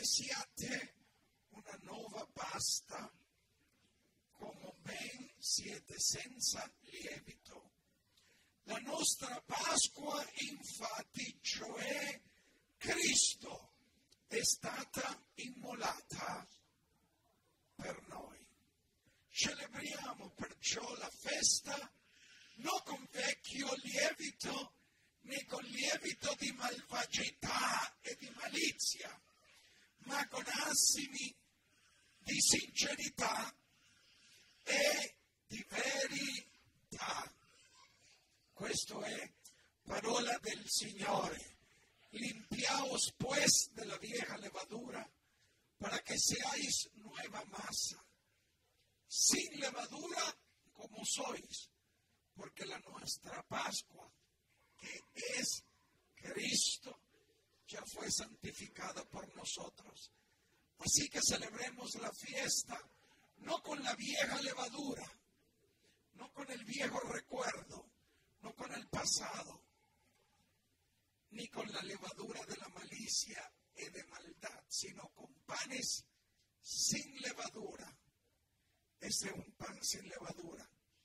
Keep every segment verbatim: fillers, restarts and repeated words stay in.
siate una nuova pasta, come ben siete senza lievito. La nostra Pasqua, infatti, cioè Cristo, è stata immolata per noi. Celebriamo perciò la festa non con vecchio lievito, né con lievito di malvagità e di malizia, ma con assimi di sincerità e di verità. Questo è parola del Signore. Limpiaos pues de la vieja levadura, para que seáis nueva masa, sin levadura como sois, porque la nuestra Pascua, que es Cristo, ya fue santificada por nosotros. Así que celebremos la fiesta, no con la vieja levadura, no con el viejo recuerdo, no con el pasado, ni con la levadura de la malicia y de maldad, sino con panes sin levadura. Ese es un pan sin levadura,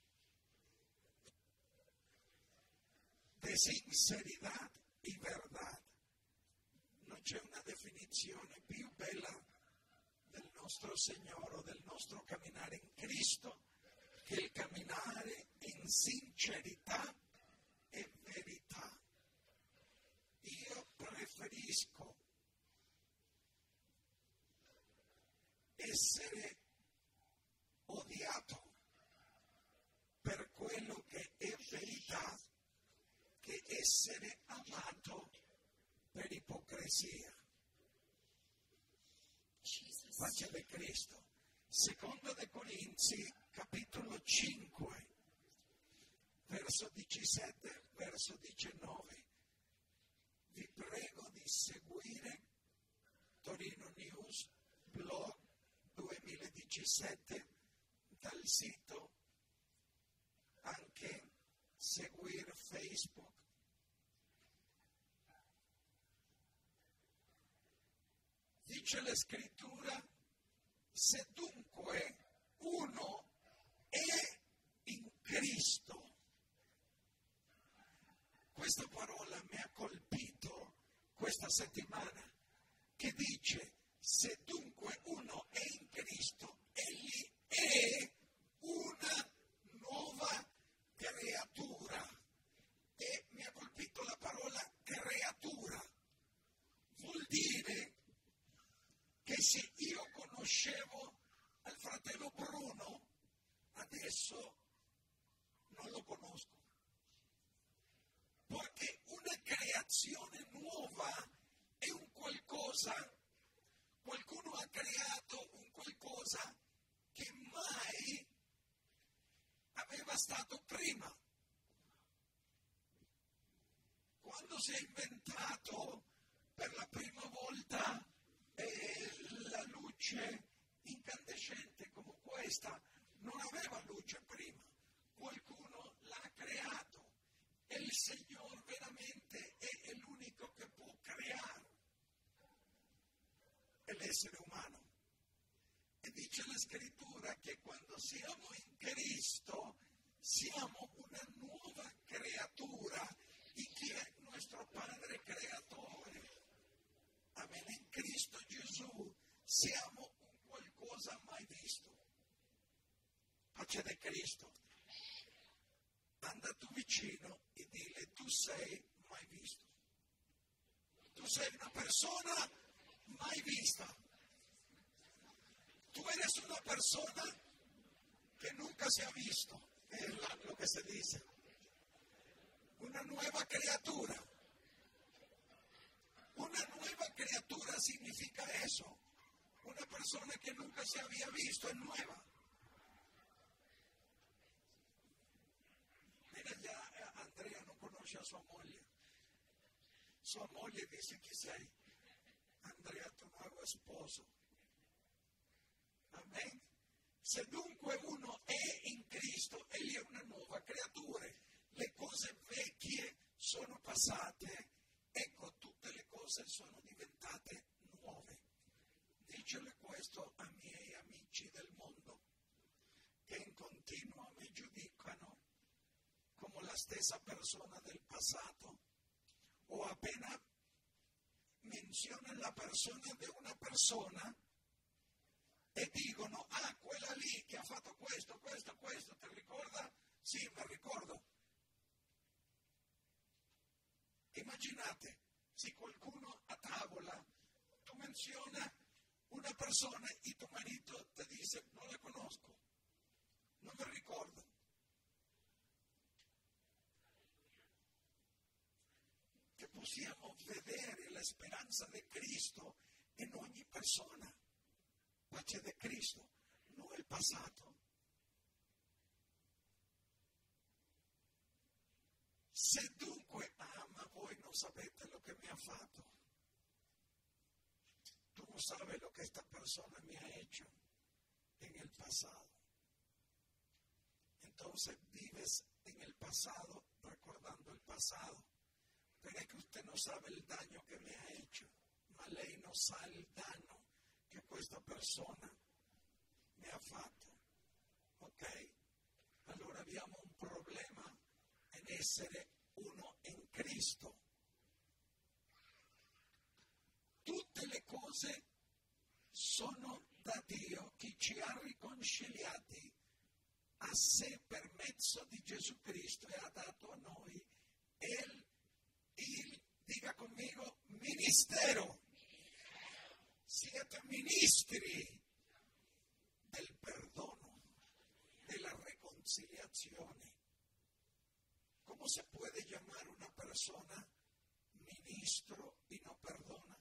de sincerità e verità. Non c'è una definizione più bella del nostro Signore, del nostro camminare in Cristo, che il camminare in sincerità e verità. Io preferisco essere odiato per quello che è verità che essere amato per ipocrisia. Jesus. Pace di Cristo. Secondo de Corinzi, capitolo cinque, verso diciassette, verso diciannove. Vi prego di seguire Torino News Blog duemiladiciassette dal sito, anche seguire Facebook. Dice la scrittura: se dunque uno è in Cristo. Questa parola mi ha colpito questa settimana, che dice: se dunque uno è in Cristo, egli è una nuova creatura. E mi ha colpito la parola creatura. Vuol dire che se io conoscevo al fratello Bruno, adesso non lo conosco. Perché una creazione nuova è un qualcosa, qualcuno ha creato un qualcosa che mai aveva stato prima. Quando si è inventato per la prima volta eh, la luce incandescente come questa, non aveva luce prima, qualcuno l'ha creato e il Signore veramente è, è l'unico che può creare, è l'essere umano. E dice la scrittura che quando siamo in Cristo siamo una nuova creatura di chi è nostro Padre Creatore. Amen. In Cristo Gesù siamo un qualcosa mai visto. Pace di Cristo. Anda tu vicino e dile: tu sei mai visto. Tu sei una persona mai vista. Tu eres una persona che nunca si ha visto. È lo che si dice. Una nuova creatura. Una nueva criatura significa eso. Una persona che nunca si había visto è nuova. Mira, già Andrea non conosce a sua moglie. Sua moglie dice: chi sei? Andrea, tu nuovo sposo. Amen. Se dunque uno è in Cristo, egli è una nuova creatura. Le cose vecchie sono passate, ecco, tutte le cose sono diventate nuove. dicere questo a miei amici del mondo che in continuo mi giudicano come la stessa persona del passato, o appena menzionano la persona di una persona e dicono: ah, quella lì che ha fatto questo, questo, questo, ti ricorda? Sì, mi ricordo. Immaginate se qualcuno a tavola tu menziona una persona e tuo marito ti dice: non la conosco, non mi ricordo. Che possiamo vedere la speranza di Cristo in ogni persona. Pace di Cristo, non il passato. Se dunque ama, voi non sapete lo che mi ha fatto. Tu non sai lo che questa persona mi ha hecho en el pasado. Entonces vives en el pasado recordando el pasado. Pero es que usted no sabe el daño que me ha hecho, ma lei non sa il danno che questa persona mi ha fatto. Ok? Allora abbiamo un problema in essere uno in Cristo. Tutte le cose sono da Dio che ci ha riconciliati a sé per mezzo di Gesù Cristo e ha dato a noi il, il dica conmigo, ministero. Siete ministri del perdono, della riconciliazione. ¿Cómo se puede llamar una persona ministro y no perdona?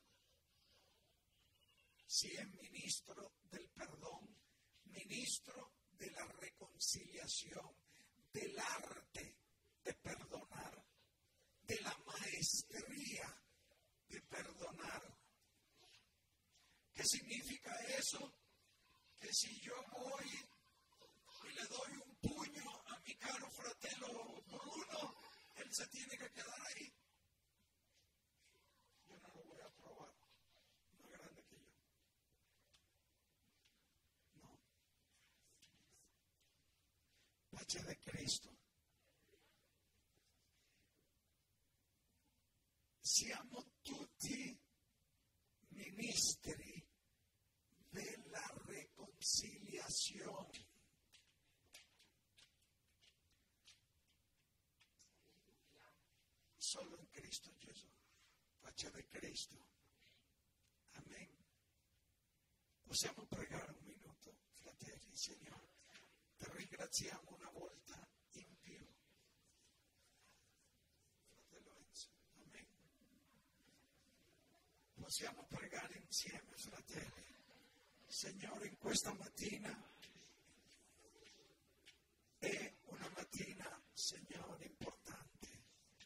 Si es ministro del perdón, ministro de la reconciliación, del arte de perdonar, de la maestría de perdonar. ¿Qué significa eso? Que si yo voy y le doy un puño a mi caro fratello Bruno, él se tiene que quedar ahí. Yo no lo voy a probar, más grande que yo. No. Pace de Cristo. Siamo tutti ministri della reconciliazione. Solo in Cristo Gesù. Pace di Cristo. Amen. Possiamo pregare un minuto, fratelli, Signore. Ti ringraziamo una volta in più. Fratello Enzo. Amen. Possiamo pregare insieme, fratelli. Signore, in questa mattina è una mattina, Signore, importante.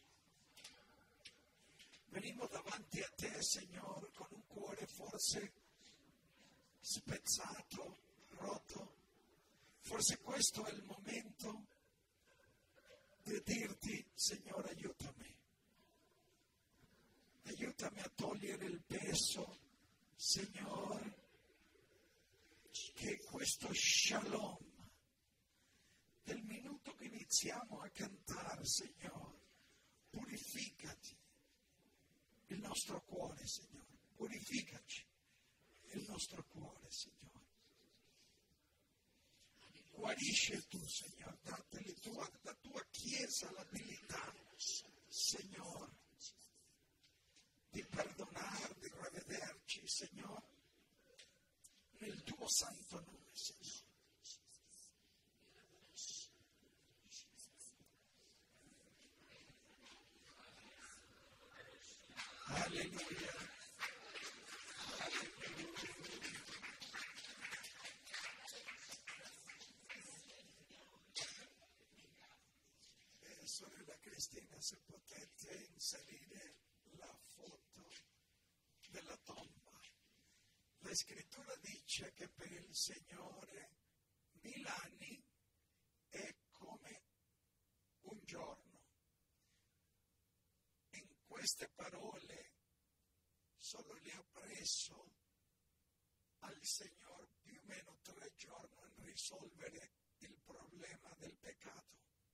Venimo davanti a te, Signore, con un cuore forse spezzato, rotto. Forse questo è il momento di dirti: Signore, aiutami. Aiutami a togliere il peso, Signore, che questo shalom del minuto che iniziamo a cantare, Signore, purificati il nostro cuore, Signore, purificaci il nostro cuore, Signore. Guarisce tu, Signore, dateli tua, la tua Chiesa l'abilità, Signore, di perdonare, di rivederci, Signore, nel tuo santo nome, Signore. Alleluia. Eh, sorella Cristina, se potete inserire la foto della tomba. La scrittura dice che per il Signore mille anni è come un giorno. In queste parole solo le ha preso al Signore più o meno tre giorni a risolvere il problema del peccato.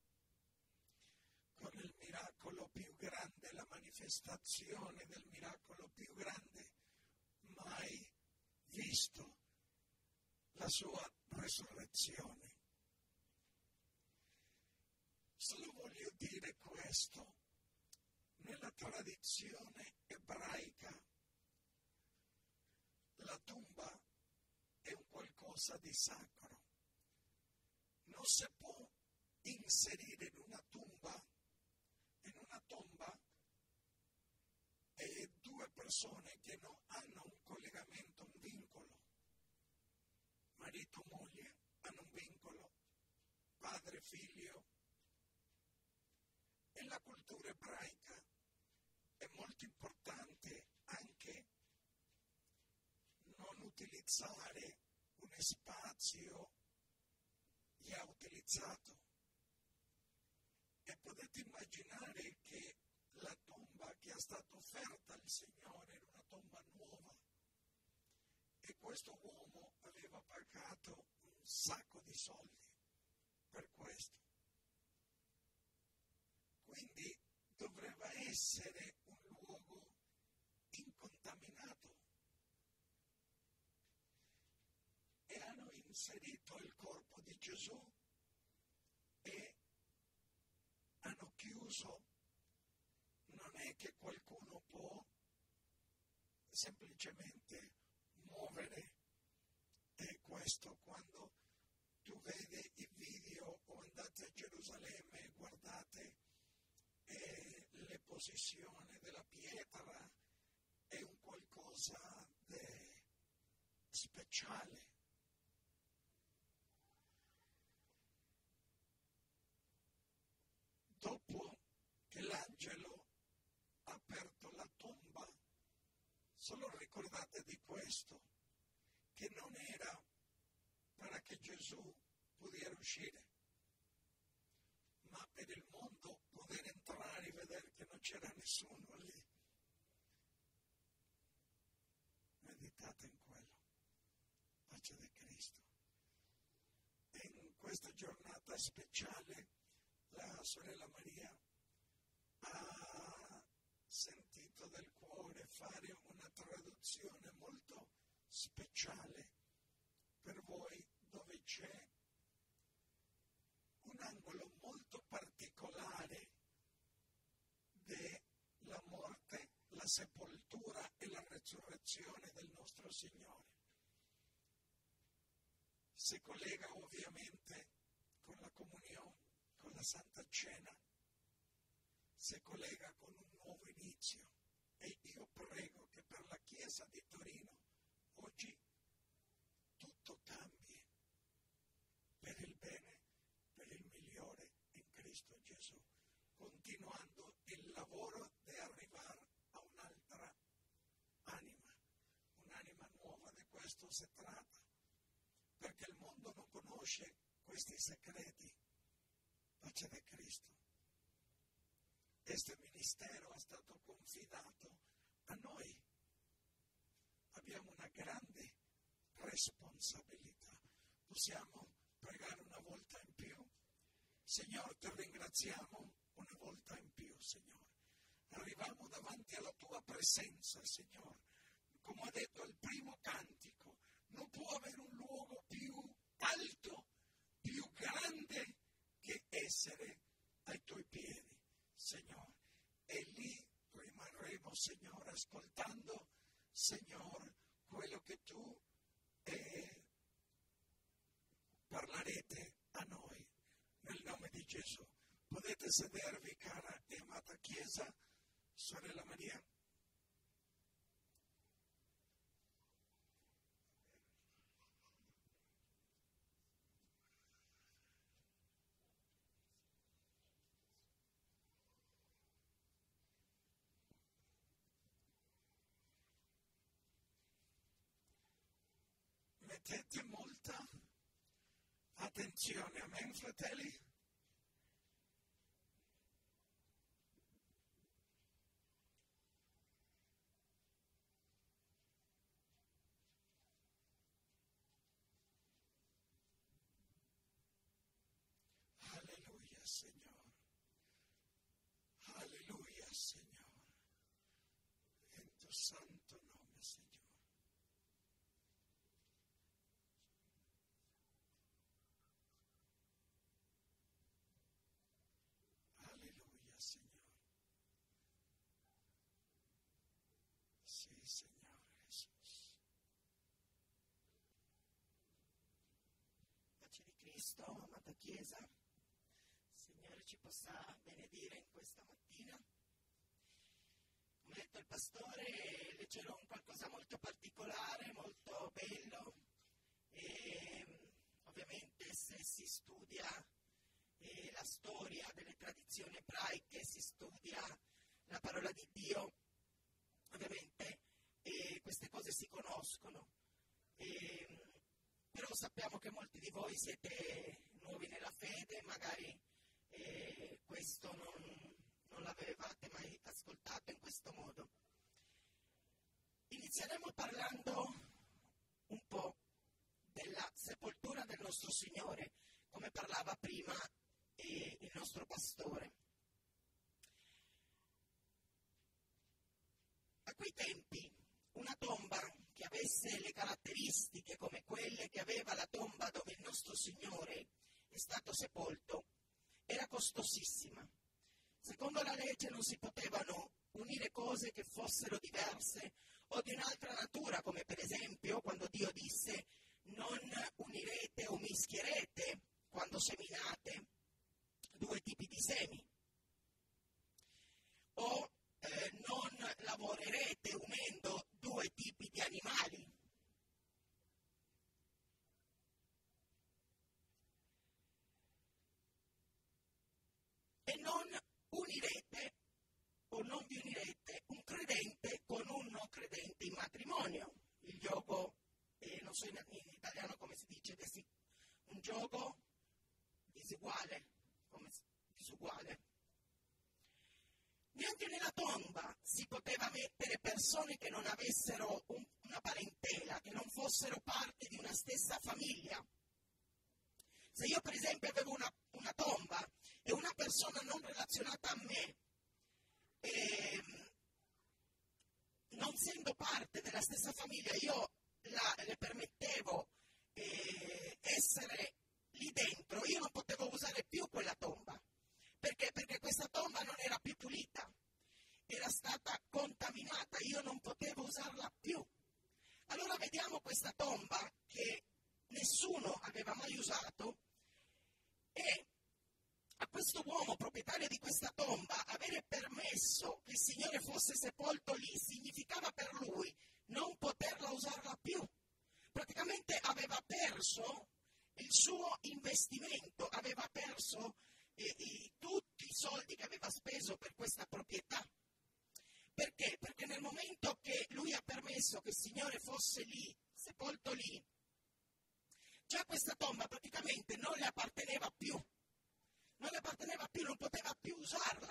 Con il miracolo più grande, la manifestazione del miracolo più grande mai visto, la sua resurrezione. Solo voglio dire questo, nella tradizione ebraica la tomba è un qualcosa di sacro. Non si può inserire in una tomba, in una tomba, e due persone che non hanno un collegamento, un vincolo. Marito e moglie hanno un vincolo, padre e figlio. E la cultura ebraica è molto importante anche non utilizzare un spazio già utilizzato. E potete immaginare che la tomba che è stata offerta al Signore era una tomba nuova e questo uomo aveva pagato un sacco di soldi per questo. Quindi doveva essere un luogo incontaminato. E hanno inserito il corpo di Gesù e hanno chiuso. Non è che qualcuno può semplicemente muovere. E questo quando tu vedi i video o andate a Gerusalemme e guardate eh, le posizioni della pietra, è un qualcosa di speciale. Dopo che l'angelo ha aperto la tomba, solo ricordate di questo, che non era per che Gesù potesse uscire, ma per il mondo poter entrare e vedere che non c'era nessuno lì. Meditate in quello. Pace di Cristo. E in questa giornata speciale la sorella Maria ha sentito del cuore fare una traduzione molto speciale per voi, dove c'è un angolo molto particolare della morte, la sepoltura e la resurrezione del nostro Signore. Si collega ovviamente con la comunione, con la Santa Cena, si collega con un nuovo inizio. E io prego che per la Chiesa di Torino oggi tutto cambi per il bene, per il migliore in Cristo Gesù, continuando il lavoro di arrivare a un'altra anima, un'anima nuova. Di questo si tratta, perché il mondo non conosce questi segreti. Pace di Cristo. Questo ministero è stato confidato a noi. Abbiamo una grande responsabilità. Possiamo pregare una volta in più? Signore, ti ringraziamo una volta in più, Signore. Arriviamo davanti alla tua presenza, Signore. Come ho detto al primo cantico, non può avere un luogo più alto, più grande che essere ai tuoi piedi, Signore. E lì rimarremo, Signore, ascoltando, Signore, quello che tu eh, parlerete a noi, nel nome di Gesù. Potete sedervi, cara e amata Chiesa, sorella Maria. Mettete molta attenzione, amen, fratelli? santo nome, Signore. Alleluia, Signore. Sì, Signore Gesù. Pace di Cristo, amata Chiesa, il Signore ci possa benedire in questa mattina. Come ha detto il pastore, leggerò un qualcosa molto particolare, molto bello, e ovviamente se si studia eh, la storia delle tradizioni ebraiche, si studia la parola di Dio, ovviamente eh, queste cose si conoscono. E, però sappiamo che molti di voi siete nuovi nella fede, magari eh, questo non, non l'avevate mai ascoltato in questo modo. Inizieremo parlando un po' della sepoltura del nostro Signore, come parlava prima eh, il nostro pastore. A quei tempi una tomba che avesse le caratteristiche come quelle che aveva la tomba dove il nostro Signore è stato sepolto era costosissima. Secondo la legge non si potevano unire cose che fossero diverse o di un'altra natura, come per esempio quando Dio disse non unirete o mischierete quando seminate due tipi di semi, o eh, non lavorerete unendo due tipi di animali. E non unirete o non vi unirete un credente con un non credente in matrimonio. Il gioco, eh, non so in, in italiano come si dice, desi, un gioco disuguale, come disuguale. Neanche nella tomba si poteva mettere persone che non avessero un, una parentela, che non fossero parte di una stessa famiglia. Se io per esempio avevo una, una tomba e una persona non relazionata a me, e, non essendo parte della stessa famiglia, io la, le permettevo eh, essere lì dentro, io non potevo usare più quella tomba. Perché? Perché questa tomba non era più pulita, era stata contaminata, io non potevo usarla più. Allora vediamo questa tomba che nessuno aveva mai usato e a questo uomo proprietario di questa tomba avere permesso che il Signore fosse sepolto lì significava per lui non poterla usarla più. Praticamente aveva perso il suo investimento, aveva perso E, e, tutti i soldi che aveva speso per questa proprietà. Perché? Perché nel momento che lui ha permesso che il Signore fosse lì, sepolto lì, già questa tomba praticamente non le apparteneva più, non le apparteneva più, non poteva più usarla.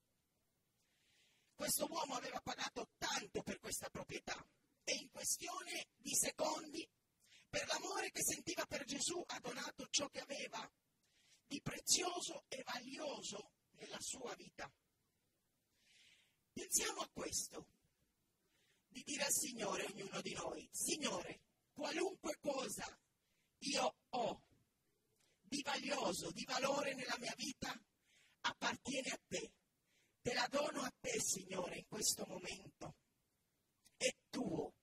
Questo uomo aveva pagato tanto per questa proprietà e in questione di secondi, per l'amore che sentiva per Gesù, ha donato ciò che aveva di prezioso e valioso nella sua vita. Pensiamo a questo, di dire al Signore, ognuno di noi, Signore, qualunque cosa io ho di valioso, di valore nella mia vita, appartiene a te. Te la dono a te, Signore, in questo momento. È tuo.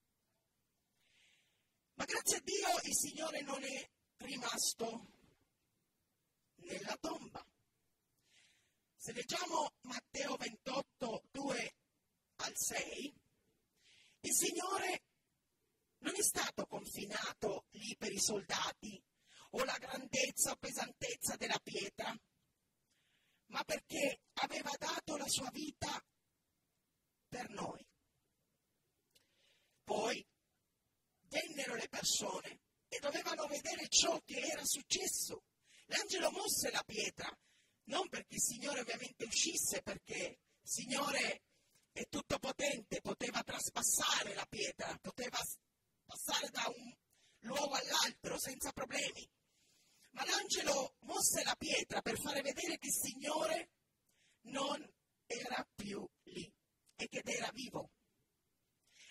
Ma grazie a Dio il Signore non è rimasto nella tomba. Se leggiamo Matteo ventotto, due al sei, il Signore non è stato confinato lì per i soldati o la grandezza o pesantezza della pietra, ma perché aveva dato la sua vita per noi. Poi vennero le persone e dovevano vedere ciò che era successo. L'angelo mosse la pietra, non perché il Signore ovviamente uscisse, perché il Signore è tutto potente, poteva traspassare la pietra, poteva passare da un luogo all'altro senza problemi. Ma l'angelo mosse la pietra per fare vedere che il Signore non era più lì e che era vivo.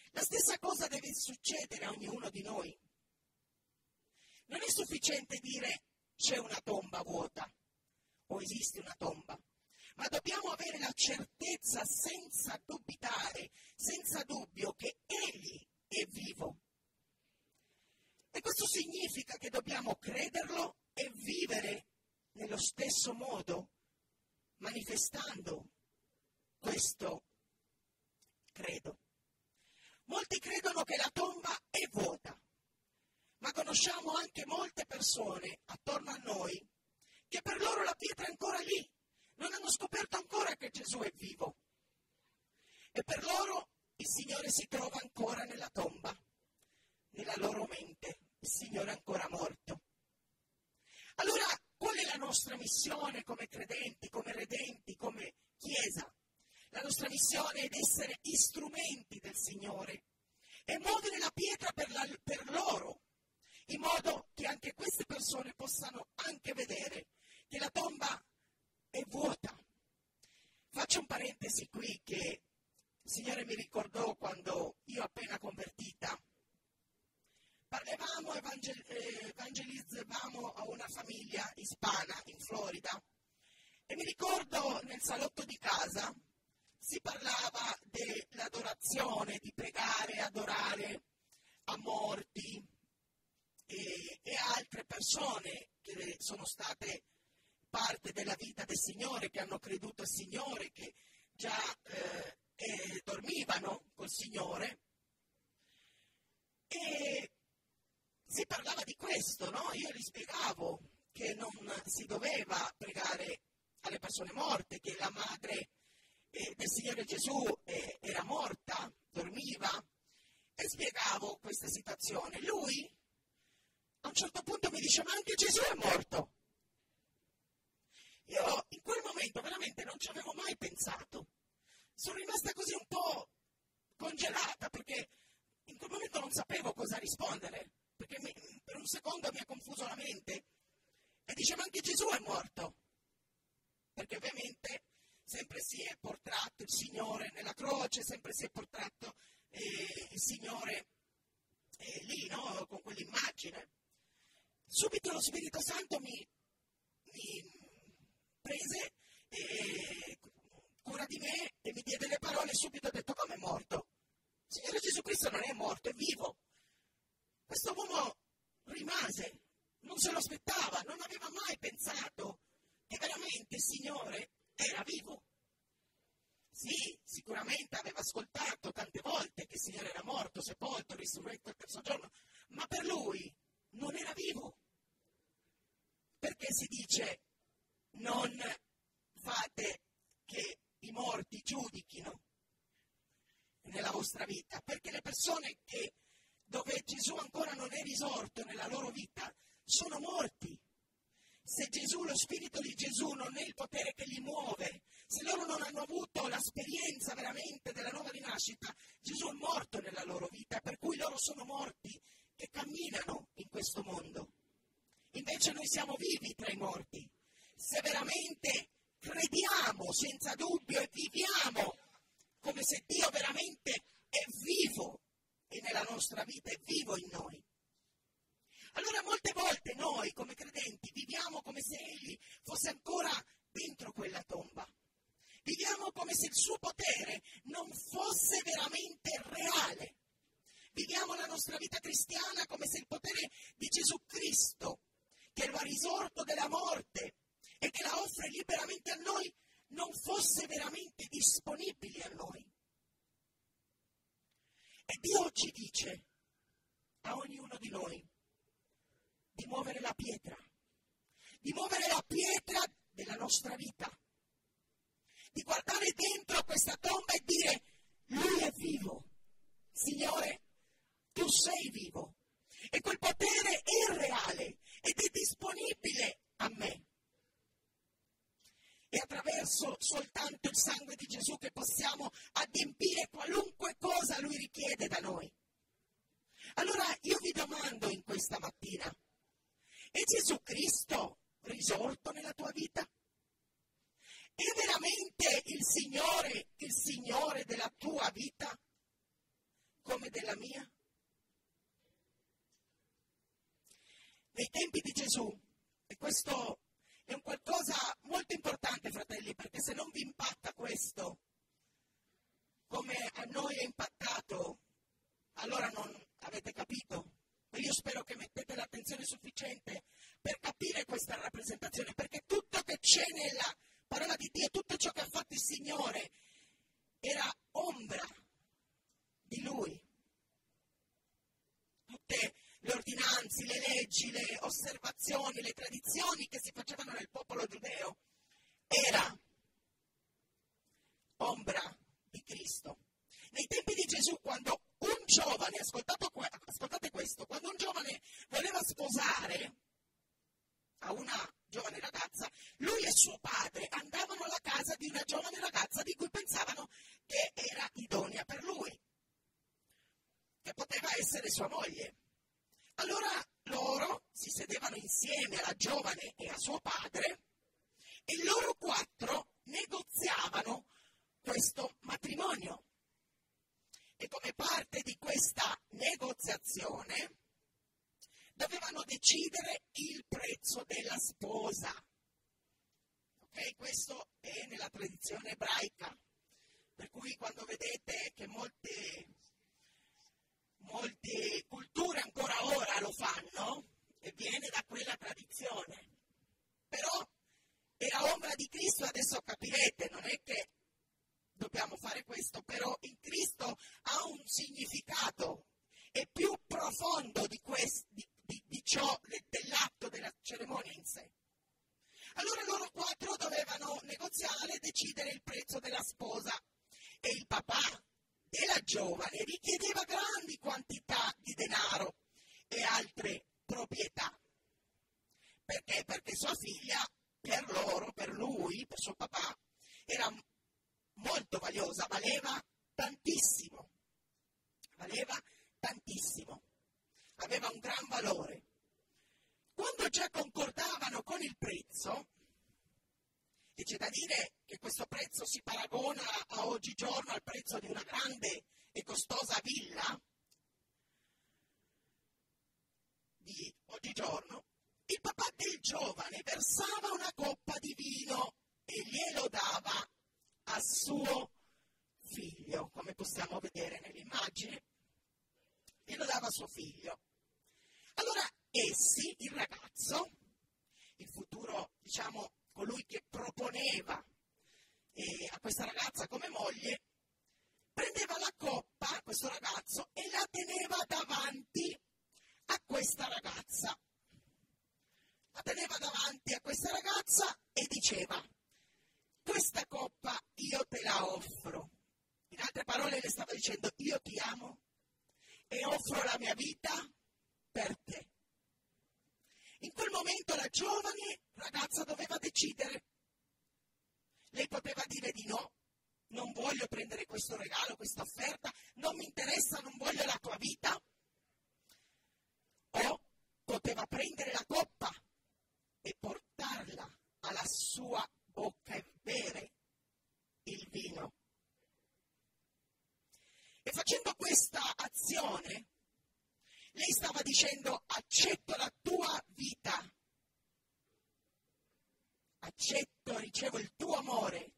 La stessa cosa deve succedere a ognuno di noi. Non è sufficiente dire c'è una tomba vuota o esiste una tomba, ma dobbiamo avere la certezza senza dubitare, senza dubbio, che Egli è vivo. E questo significa che dobbiamo crederlo e vivere nello stesso modo, manifestando questo credo. Molti credono che la tomba è vuota, ma conosciamo anche molte persone attorno a noi che per loro la pietra è ancora lì, non hanno scoperto ancora che Gesù è vivo. E per loro il Signore si trova ancora nella tomba, nella loro mente, il Signore è ancora morto. Allora, qual è la nostra missione come credenti, come redenti, come Chiesa? La nostra missione è di essere strumenti del Signore e muovere la pietra per, la, per loro, in modo che anche queste persone possano anche vedere che la tomba è vuota. Faccio un parentesi qui che il Signore mi ricordò quando io appena convertita. Parlavamo, evangel- evangelizzavamo a una famiglia ispana in Florida e mi ricordo nel salotto di casa si parlava dell'adorazione, di pregare, adorare a morti e, e altre persone che sono state parte della vita del Signore, che hanno creduto al Signore, che già eh, eh, dormivano col Signore. E si parlava di questo, no? Io gli spiegavo che non si doveva pregare alle persone morte, che la madre eh, del Signore Gesù eh, era morta, dormiva, e spiegavo questa situazione. Lui a un certo punto mi dice: ma anche Gesù è morto. Io in quel momento veramente non ci avevo mai pensato. Sono rimasta così un po' congelata, perché in quel momento non sapevo cosa rispondere, perché mi, per un secondo mi ha confuso la mente. E dice: ma anche Gesù è morto. Perché ovviamente sempre si è portato il Signore nella croce, sempre si è portato eh, il Signore eh, lì, no? Con quell'immagine. Subito lo Spirito Santo mi, mi prese eh, cura di me e mi diede le parole. Subito ho detto: come è morto? Il Signore Gesù Cristo non è morto, è vivo. Questo uomo rimase, non se lo aspettava, non aveva mai pensato che veramente il Signore era vivo. Sì, sicuramente aveva ascoltato tante volte che il Signore era morto, sepolto, risurretto il terzo giorno, ma per lui non era vivo. Perché si dice: non fate che i morti giudichino nella vostra vita, perché le persone che dove Gesù ancora non è risorto nella loro vita sono morti. Se Gesù, lo Spirito di Gesù non è il potere che li muove, se loro non hanno avuto l'esperienza veramente della nuova rinascita, Gesù è morto nella loro vita, per cui loro sono morti che camminano in questo mondo. Invece noi siamo vivi tra i morti. Se veramente crediamo senza dubbio e viviamo come se Dio veramente è vivo e nella nostra vita è vivo in noi. Allora molte volte noi come credenti viviamo come se Egli fosse ancora dentro quella tomba. Viviamo come se il suo potere non fosse veramente reale. Viviamo la nostra vita cristiana come se il potere di Gesù Cristo, che lo ha risorto dalla morte e che la offre liberamente a noi, non fosse veramente disponibile a noi. E Dio ci dice a ognuno di noi di muovere la pietra, di muovere la pietra della nostra vita, di guardare dentro questa tomba e dire: Lui è vivo, Signore, Tu sei vivo, e quel potere è reale ed è disponibile a me. È attraverso soltanto il sangue di Gesù che possiamo adempiere qualunque cosa Lui richiede da noi. Allora io vi domando in questa mattina: è Gesù Cristo risorto nella tua vita? È veramente il Signore, il Signore della tua vita? Come nome della mia? Nei tempi di Gesù, e questo è un qualcosa molto importante, fratelli, perché se non vi impatta questo, come a noi è impattato, allora non avete capito. Ma io spero che mettete l'attenzione sufficiente per capire questa rappresentazione, perché tutto che c'è nella parola di Dio, tutto ciò che ha fatto il Signore, era ombra di Lui. Tutte le ordinanze, le leggi, le osservazioni, le tradizioni che si facevano nel popolo giudeo, era ombra di Cristo. Nei tempi di Gesù, quando un giovane, ascoltate, ascoltate questo, quando un giovane voleva sposare a una giovane ragazza, lui e suo padre andavano alla casa di una giovane ragazza di cui pensavano che era idonea per lui, che poteva essere sua moglie. Allora loro si sedevano insieme alla giovane e a suo padre e loro quattro negoziavano questo matrimonio. E come parte di questa negoziazione dovevano decidere il prezzo della sposa. Ok? Questo è nella tradizione ebraica, per cui quando vedete che molte, molte culture ancora ora lo fanno, e viene da quella tradizione. Però era ombra di Cristo, adesso capirete, non è che dobbiamo fare questo, però in Cristo ha un significato, è più profondo di, questo, di, di, di ciò, dell'atto della cerimonia in sé. Allora loro quattro dovevano negoziare e decidere il prezzo della sposa e il papà della giovane richiedeva grandi quantità di denaro e altre proprietà. Perché? Perché sua figlia, per loro, per lui, per suo papà, era molto valiosa, valeva tantissimo, valeva tantissimo, aveva un gran valore. Quando già concordavano con il prezzo, e c'è da dire che questo prezzo si paragona a oggigiorno al prezzo di una grande e costosa villa di oggigiorno, il papà del giovane versava una coppa di vino e glielo dava a suo figlio, come possiamo vedere nell'immagine, glielo dava a suo figlio. Allora essi, il ragazzo, il futuro, diciamo, colui che proponeva eh, a questa ragazza come moglie, prendeva la coppa, questo ragazzo, e la teneva davanti a questa ragazza. La teneva davanti a questa ragazza e diceva: questa coppa io te la offro. In altre parole le stava dicendo: io ti amo e offro la mia vita per te. In quel momento la giovane ragazza doveva decidere. Lei poteva dire di no, non voglio prendere questo regalo, questa offerta, non mi interessa, non voglio la tua vita. O poteva prendere la coppa e portarla alla sua bocca e bere il vino. E facendo questa azione, lei stava dicendo: accetto la tua vita, accetto, ricevo il tuo amore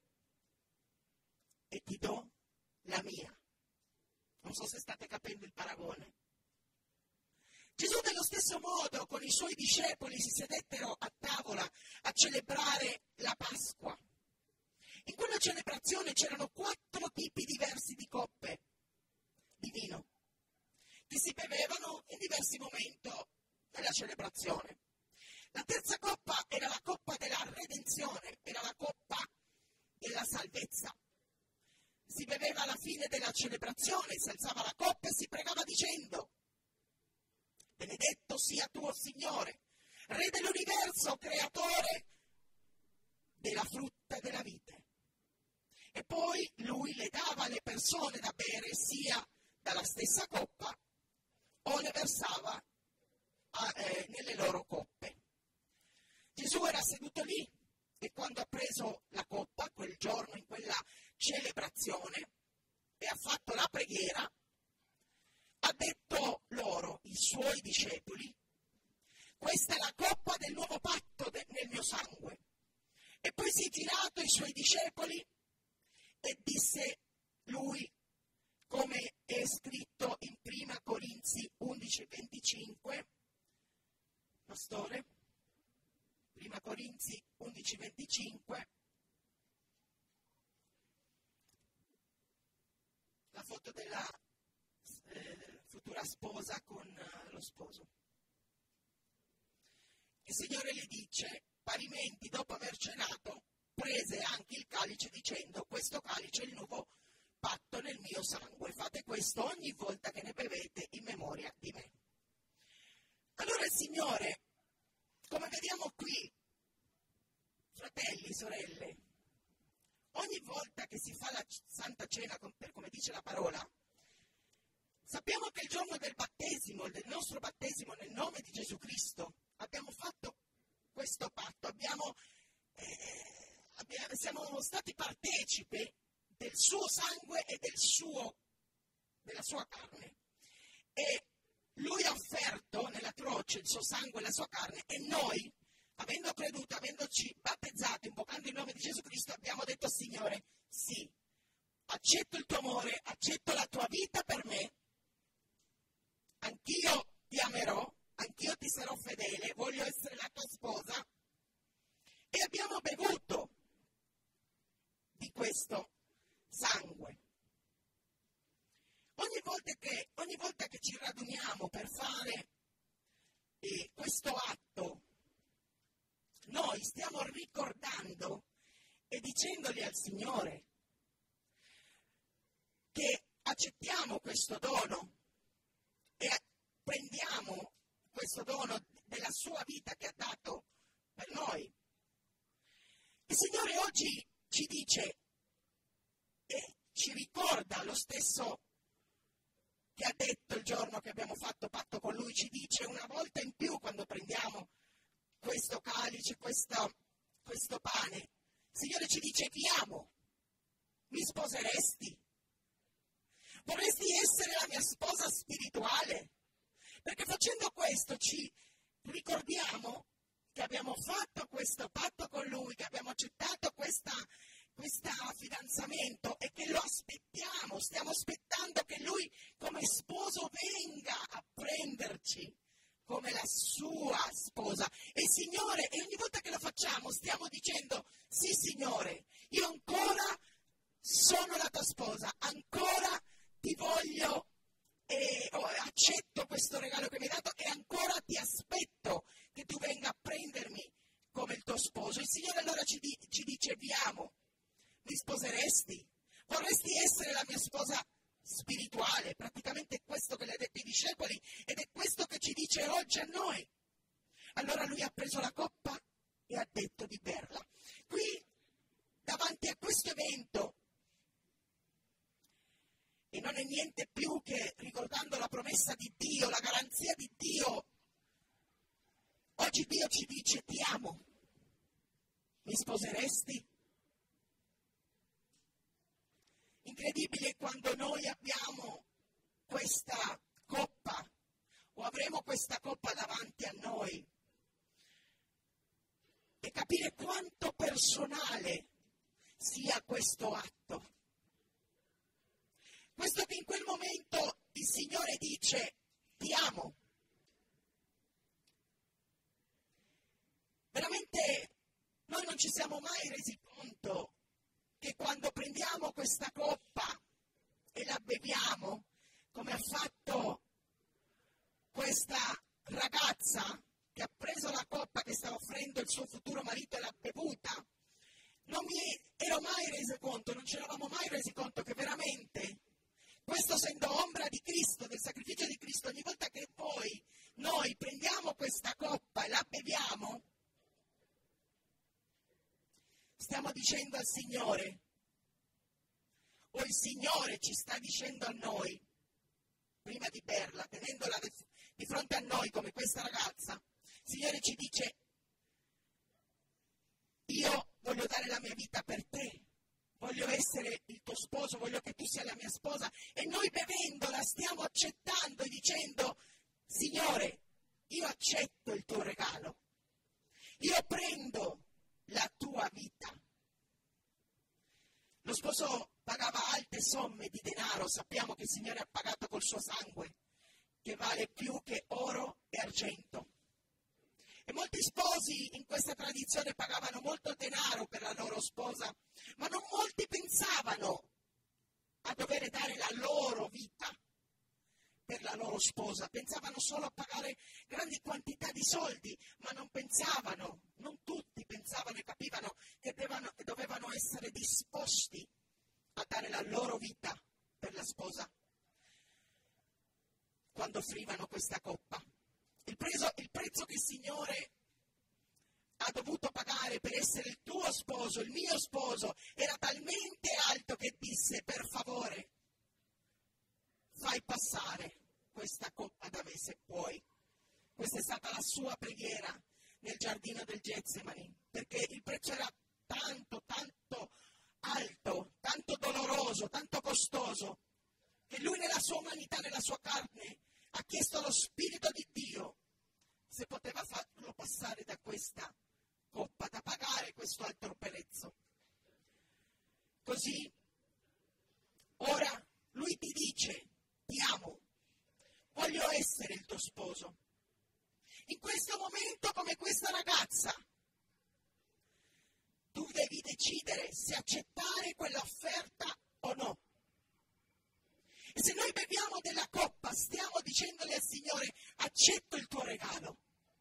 e ti do la mia. Non so se state capendo il paragone. Gesù dello stesso modo con i suoi discepoli si sedettero a tavola a celebrare la Pasqua. In quella celebrazione c'erano quattro tipi diversi di coppe di vino che si bevevano in diversi momenti della celebrazione. La terza coppa era la coppa della redenzione, era la coppa della salvezza. Si beveva alla fine della celebrazione, si alzava la coppa e si pregava dicendo: benedetto sia tuo Signore, Re dell'universo, creatore della frutta della vite. E poi lui le dava alle persone da bere sia dalla stessa coppa o le versava a, eh, nelle loro coppe. Gesù era seduto lì e quando ha preso la coppa quel giorno in quella celebrazione e ha fatto la preghiera, i suoi discepoli: questa è la coppa del nuovo patto de- nel mio sangue. E poi si è girato ai suoi discepoli e disse lui, come è scritto in prima Corinzi undici venticinque, pastore, prima Corinzi undici venticinque, la foto della eh, futura sposa con uh, lo sposo. Il Signore le dice: parimenti, dopo aver cenato, prese anche il calice dicendo: questo calice è il nuovo patto nel mio sangue, fate questo ogni volta che ne bevete in memoria di me. Allora il Signore, come vediamo qui, fratelli, sorelle, ogni volta che si fa la Santa Cena, per come dice la parola, sappiamo che il giorno del battesimo, del nostro battesimo nel nome di Gesù Cristo, abbiamo fatto questo patto, abbiamo, eh, abbiamo, siamo stati partecipi del suo sangue e del suo, della sua carne. E lui ha offerto nella croce il suo sangue e la sua carne, e noi, avendo creduto, avendoci battezzato, invocando il nome di Gesù Cristo, abbiamo detto: Signore, sì, accetto il tuo amore, accetto la tua vita per me, anch'io ti amerò, anch'io ti sarò fedele, voglio essere la tua sposa. E abbiamo bevuto di questo sangue. Ogni volta che, ogni volta che ci raduniamo per fare eh, questo atto, noi stiamo ricordando e dicendogli al Signore che accettiamo questo dono e prendiamo questo dono della sua vita che ha dato per noi. Il Signore oggi ci dice e ci ricorda lo stesso che ha detto il giorno che abbiamo fatto patto con Lui, ci dice una volta in più quando prendiamo questo calice, questo, questo pane. Il Signore ci dice: ti amo, mi sposeresti? Vorresti essere la mia sposa spirituale? Perché facendo questo ci ricordiamo che abbiamo fatto questo patto con Lui, che abbiamo accettato questa, questo fidanzamento e che lo aspettiamo, stiamo aspettando che Lui come sposo venga a prenderci come la sua sposa. E Signore, e ogni volta che lo facciamo stiamo dicendo: sì Signore, io ancora sono la tua sposa, ancora ti voglio e oh, accetto questo regalo che mi hai dato e ancora ti aspetto che tu venga a prendermi come il tuo sposo. Il Signore allora ci, di, ci dice: vi amo, mi sposeresti? Vorresti essere la mia sposa spirituale? Praticamente è questo che le ha detto ai discepoli ed è questo che ci dice oggi a noi. Allora lui ha preso la coppa e ha detto di berla. Qui, davanti a questo evento, e non è niente più che ricordando la promessa di Dio, la garanzia di Dio, oggi Dio ci dice: ti amo, mi sposeresti? Incredibile quando noi abbiamo questa coppa o avremo questa coppa davanti a noi e capire quanto personale sia questo atto. Questo che in quel momento il Signore dice: ti amo. Veramente noi non ci siamo mai resi conto che quando prendiamo questa coppa e la beviamo, come ha fatto questa ragazza che ha preso la coppa che stava offrendo il suo futuro marito e l'ha bevuta, non mi ero mai reso conto, non ci eravamo mai resi conto che veramente questo, essendo ombra di Cristo, del sacrificio di Cristo, ogni volta che poi noi prendiamo questa coppa e la beviamo, stiamo dicendo al Signore, o il Signore ci sta dicendo a noi, prima di berla, tenendola di fronte a noi come questa ragazza, il Signore ci dice: io voglio dare la mia vita per te, voglio essere il tuo sposo, voglio che tu sia la mia sposa, e noi bevendola stiamo accettando e dicendo: sì pagato col suo sangue, che vale più che oro e argento. E molti sposi in questa tradizione pagavano molto denaro per la loro sposa, ma non molti pensavano a dover dare la loro vita per la loro sposa. Pensavano solo a pagare grandi quantità di soldi, ma non pensavano, non tutti pensavano e capivano che dovevano, dovevano essere disposti a dare la loro vita per la sposa quando offrivano questa coppa. Il, preso, il prezzo che il Signore ha dovuto pagare per essere il tuo sposo, il mio sposo, era talmente alto che disse: per favore, fai passare questa coppa da me se puoi. Questa è stata la sua preghiera nel giardino del Getsemani, perché il prezzo era tanto, tanto alto, tanto doloroso, tanto costoso, che lui nella sua umanità, nella sua carne, ha chiesto allo Spirito di Dio se poteva farlo passare da questa coppa, da pagare questo altro prezzo. Così, ora lui ti dice: ti amo, voglio essere il tuo sposo. In questo momento, come questa ragazza, tu devi decidere se accettare quell'offerta o no. E se noi beviamo della coppa, stiamo dicendole al Signore: accetto il tuo regalo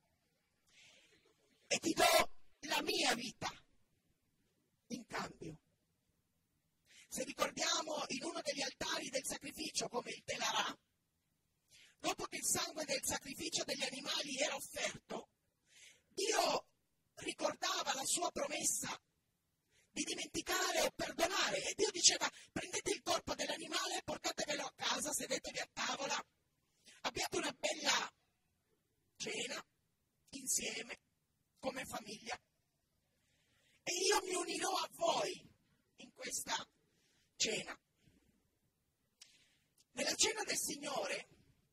e ti do la mia vita in cambio. Se ricordiamo in uno degli altari del sacrificio, come il Telarà, dopo che il sangue del sacrificio degli animali era offerto, Dio ricordava la sua promessa di dimenticare o perdonare, e Dio diceva: prendete il corpo dell'animale, portatevelo a casa, sedetevi a tavola, abbiate una bella cena insieme come famiglia e io mi unirò a voi in questa cena. Nella cena del Signore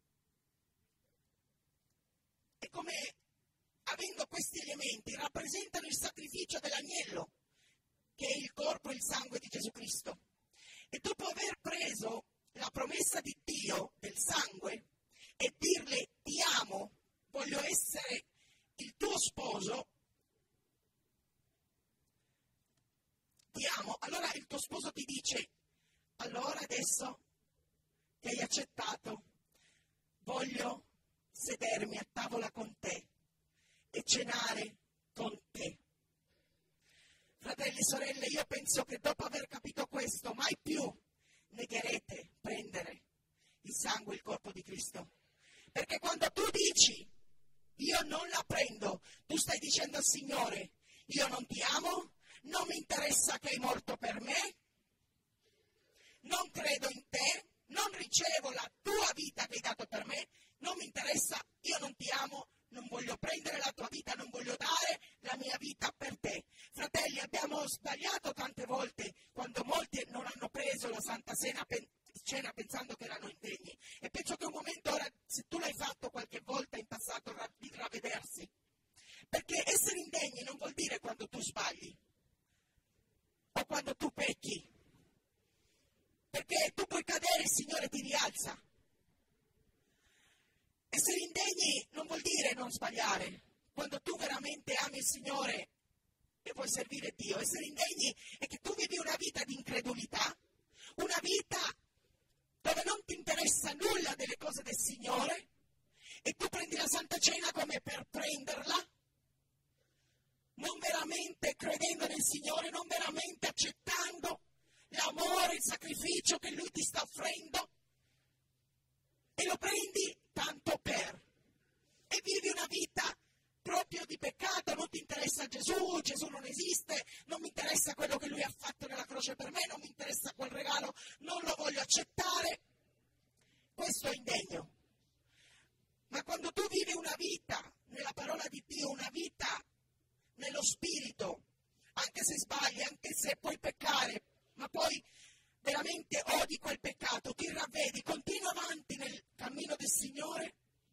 è come, avendo questi elementi, rappresentano il sacrificio dell'agnello, che è il corpo e il sangue di Gesù Cristo. E dopo aver preso la promessa di Dio del sangue e dirle: ti amo, voglio essere il tuo sposo, ti amo, allora il tuo sposo ti dice: allora adesso che hai accettato, voglio sedermi a tavola con te e cenare con te. Fratelli e sorelle, io penso che dopo aver capito questo, mai più negherete prendere il sangue e il corpo di Cristo. Perché quando tu dici: io non la prendo, tu stai dicendo al Signore: io non ti amo, non mi interessa che hai morto per me, non credo in te, non ricevo la tua vita che hai dato per me, non mi interessa, io non ti amo, non voglio prendere la tua vita, non voglio dare la mia vita per te. Fratelli, abbiamo sbagliato tante volte quando molti non hanno preso la Santa Cena, pen- cena pensando che erano indegni. E penso che è un momento ora, se tu l'hai fatto qualche volta in passato, di ravvedersi. Perché essere indegni non vuol dire quando tu sbagli o quando tu pecchi. Perché tu puoi cadere e il Signore ti rialza. Essere indegni non vuol dire non sbagliare. Quando tu veramente ami il Signore e vuoi servire Dio, essere indegni è che tu vivi una vita di incredulità, una vita dove non ti interessa nulla delle cose del Signore e tu prendi la Santa Cena come per prenderla, non veramente credendo nel Signore, non veramente accettando l'amore, il sacrificio che Lui ti sta offrendo, e lo prendi tanto per, e vivi una vita proprio di peccato. Non ti interessa Gesù, Gesù non esiste, non mi interessa quello che Lui ha fatto nella croce per me, non mi interessa quel regalo, non lo voglio accettare. Questo è indegno. Ma quando tu vivi una vita nella parola di Dio, una vita nello Spirito, anche se sbagli, anche se puoi peccare, ma poi veramente odi quel peccato, ti ravvedi, continua avanti nel cammino del Signore,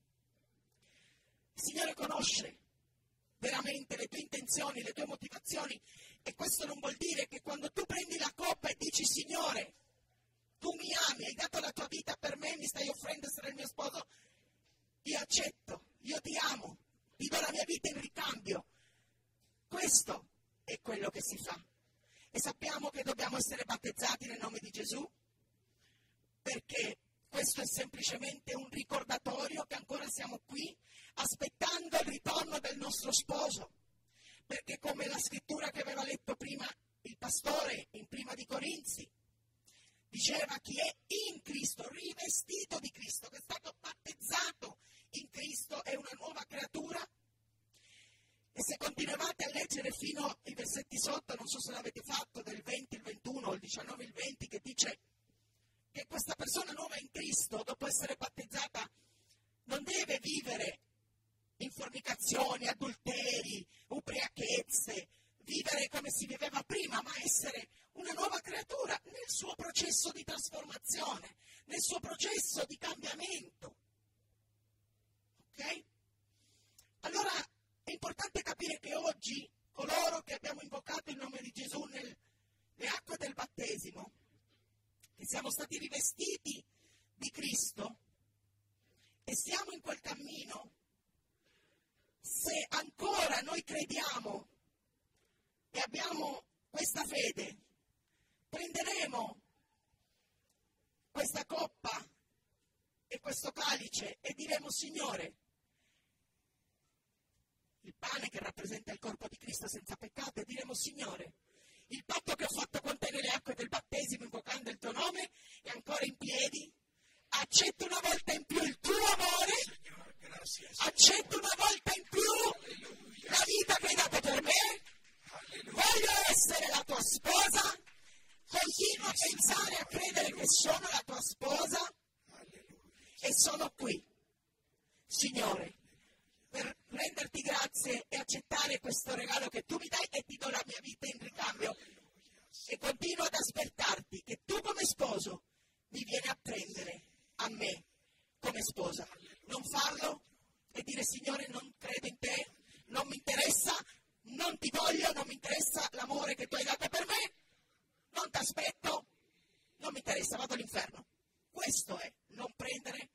il Signore conosce veramente le tue intenzioni, le tue motivazioni, e questo non vuol dire che quando tu prendi la coppa e dici: Signore, tu mi ami, hai dato la tua vita per me, mi stai offrendo essere il mio sposo, io accetto, io ti amo, ti do la mia vita in ricambio. Questo è quello che si fa. E sappiamo che dobbiamo essere battezzati nel nome di Gesù, perché questo è semplicemente un ricordatorio che ancora siamo qui, aspettando il ritorno del nostro sposo. Perché come la scrittura che aveva letto prima il pastore in prima di Corinzi, diceva chi è in Cristo, rivestito di Cristo, che è stato battezzato in Cristo, è una nuova creatura. E se continuavate a leggere fino ai versetti sotto, non so se l'avete fatto, del venti, il ventuno, il diciannove, il venti, che dice che questa persona nuova in Cristo, dopo essere battezzata, non deve vivere in fornicazioni, adulteri, ubriachezze, vivere come si viveva prima, ma essere una nuova creatura nel suo processo di trasformazione, nel suo processo di cambiamento. Ok? Allora è importante capire che oggi coloro che abbiamo invocato il nome di Gesù nelle acque del battesimo, che siamo stati rivestiti di Cristo e siamo in quel cammino, se ancora noi crediamo e abbiamo questa fede, prenderemo questa coppa e questo calice e diremo: Signore, il pane che rappresenta il corpo di Cristo senza peccato, e diremo: Signore, il patto che ho fatto con te nelle acque del battesimo invocando il tuo nome è ancora in piedi. Accetto una volta in più il tuo amore, Señor, gracias. accetto una volta in più Aleluya. la vita che hai dato per me, Aleluya. voglio essere la tua sposa, continuo a pensare e a credere che sono la tua sposa Aleluya. e sono qui, Signore, per renderti grazie e accettare questo regalo che tu mi dai, e ti do la mia vita in ricambio. E continuo ad aspettarti che tu come sposo mi vieni a prendere a me come sposa. Non farlo e dire: Signore, non credo in te, non mi interessa, non ti voglio, non mi interessa l'amore che tu hai dato per me, non ti aspetto, non mi interessa, vado all'inferno. Questo è non prendere